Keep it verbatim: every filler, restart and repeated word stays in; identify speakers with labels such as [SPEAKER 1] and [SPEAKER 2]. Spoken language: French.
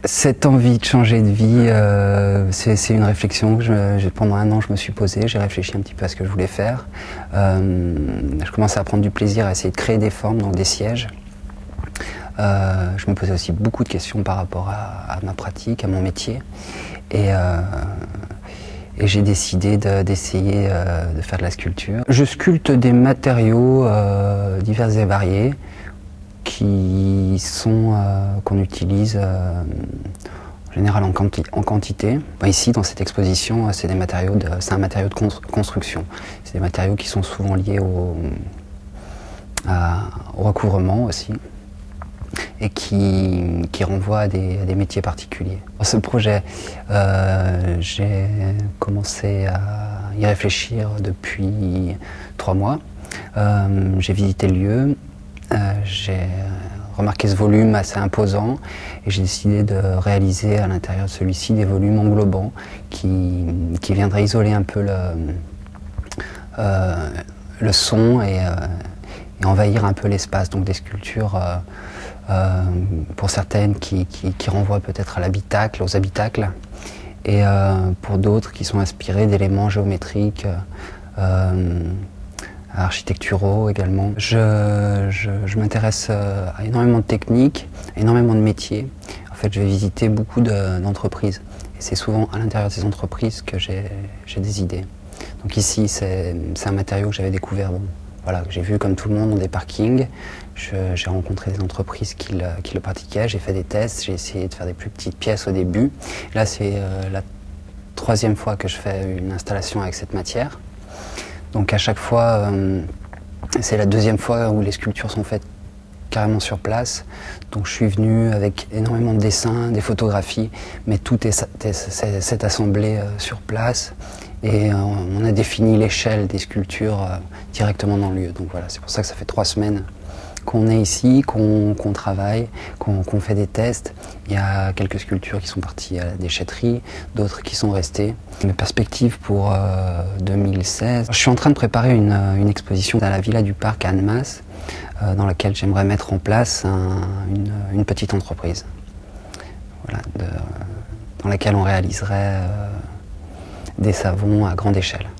[SPEAKER 1] Cette envie de changer de vie, euh, c'est une réflexion que je, je, pendant un an je me suis posée, j'ai réfléchi un petit peu à ce que je voulais faire. Euh, je commençais à prendre du plaisir à essayer de créer des formes, donc des sièges. Euh, je me posais aussi beaucoup de questions par rapport à, à ma pratique, à mon métier. Et, euh, et j'ai décidé d'essayer de, euh, de faire de la sculpture. Je sculpte des matériaux euh, divers et variés qui sont euh, qu'on utilise euh, en général en, quanti en quantité. Bon, ici, dans cette exposition, c'est des matériaux de, c'est un matériau de construction. C'est des matériaux qui sont souvent liés au, à, au recouvrement aussi, et qui, qui renvoient à des, à des métiers particuliers. Dans ce projet, euh, j'ai commencé à y réfléchir depuis trois mois. Euh, j'ai visité le lieu. Euh, j'ai remarqué ce volume assez imposant et j'ai décidé de réaliser à l'intérieur de celui-ci des volumes englobants qui, qui viendraient isoler un peu le, euh, le son et, euh, et envahir un peu l'espace. Donc des sculptures euh, euh, pour certaines qui, qui, qui renvoient peut-être à l'habitacle, aux habitacles, et euh, pour d'autres qui sont inspirées d'éléments géométriques euh, architecturaux également. Je, je, je m'intéresse à énormément de techniques, énormément de métiers. En fait, je vais visiter beaucoup d'entreprises. Et c'est souvent à l'intérieur de ces entreprises que j'ai des idées. Donc ici, c'est un matériau que j'avais découvert, bon, voilà, que j'ai vu comme tout le monde dans des parkings. J'ai rencontré des entreprises qui le, qui le pratiquaient, j'ai fait des tests, j'ai essayé de faire des plus petites pièces au début. Là, c'est euh, la troisième fois que je fais une installation avec cette matière. Donc à chaque fois, euh, c'est la deuxième fois où les sculptures sont faites carrément sur place. Donc je suis venu avec énormément de dessins, des photographies, mais tout est, est, est assemblé euh, sur place. Et euh, on a défini l'échelle des sculptures euh, directement dans le lieu. Donc voilà, c'est pour ça que ça fait trois semaines qu'on est ici, qu'on qu'on travaille, qu'on qu'on fait des tests. Il y a quelques sculptures qui sont parties à la déchetterie, d'autres qui sont restées. Mes perspectives pour euh, deux mille seize, je suis en train de préparer une, une exposition à la Villa du Parc à Annemasse, euh, dans laquelle j'aimerais mettre en place un, une, une petite entreprise, voilà, de, dans laquelle on réaliserait euh, des savons à grande échelle.